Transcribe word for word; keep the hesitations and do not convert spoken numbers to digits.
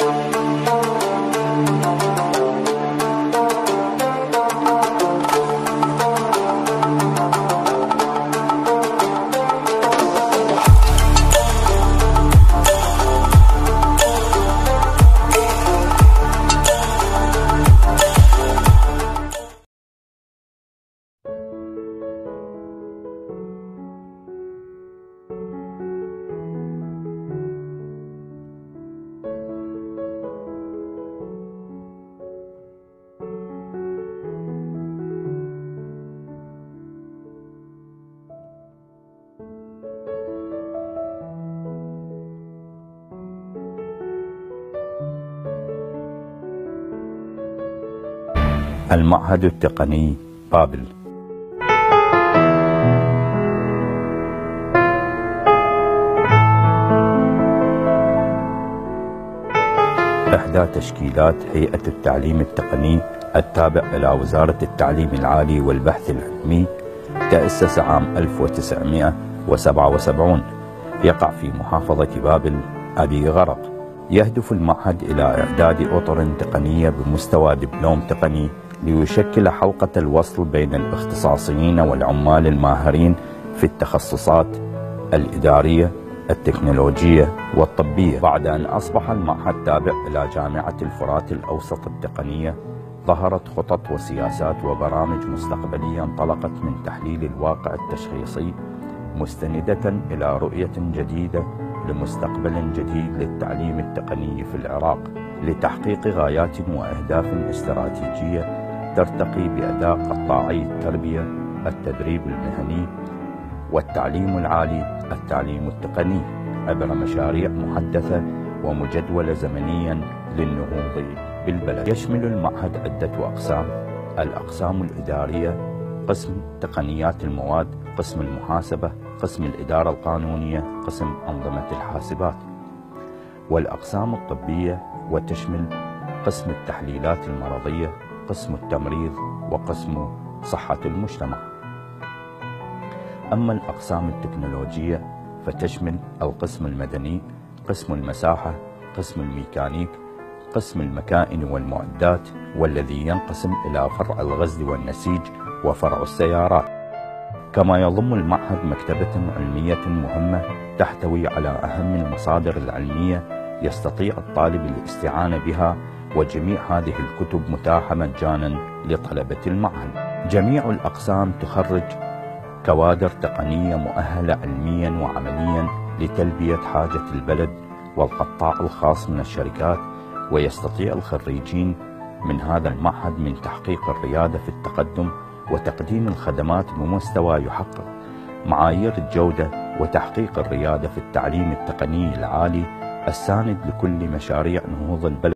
المعهد التقني بابل. إحدى تشكيلات هيئة التعليم التقني التابع إلى وزارة التعليم العالي والبحث العلمي، تأسس عام ألف وتسعمئة وسبعة وسبعين، يقع في محافظة بابل أبي غرق. يهدف المعهد إلى إعداد أطر تقنية بمستوى دبلوم تقني ليشكل حلقة الوصل بين الاختصاصيين والعمال الماهرين في التخصصات الإدارية، التكنولوجية والطبية. بعد أن أصبح المعهد تابع إلى جامعة الفرات الأوسط التقنية، ظهرت خطط وسياسات وبرامج مستقبلية انطلقت من تحليل الواقع التشخيصي، مستندة إلى رؤية جديدة لمستقبل جديد للتعليم التقني في العراق، لتحقيق غايات وأهداف استراتيجية ترتقي بأداء قطاعي التربية، التدريب المهني والتعليم العالي، التعليم التقني، عبر مشاريع محدثة ومجدولة زمنيا للنهوض بالبلد. يشمل المعهد عدة أقسام: الأقسام الإدارية، قسم تقنيات المواد، قسم المحاسبة، قسم الإدارة القانونية، قسم أنظمة الحاسبات، والأقسام الطبية، وتشمل قسم التحليلات المرضية، قسم التمريض، وقسم صحة المجتمع. أما الأقسام التكنولوجية فتشمل القسم المدني، قسم المساحة، قسم الميكانيك، قسم المكائن والمعدات، والذي ينقسم إلى فرع الغزل والنسيج وفرع السيارات. كما يضم المعهد مكتبة علمية مهمة تحتوي على أهم المصادر العلمية يستطيع الطالب الاستعانة بها، وجميع هذه الكتب متاحة مجانا لطلبة المعهد. جميع الأقسام تخرج كوادر تقنية مؤهلة علميا وعمليا لتلبية حاجة البلد والقطاع الخاص من الشركات، ويستطيع الخريجين من هذا المعهد من تحقيق الريادة في التقدم وتقديم الخدمات بمستوى يحقق معايير الجودة، وتحقيق الريادة في التعليم التقني العالي الساند لكل مشاريع نهوض البلد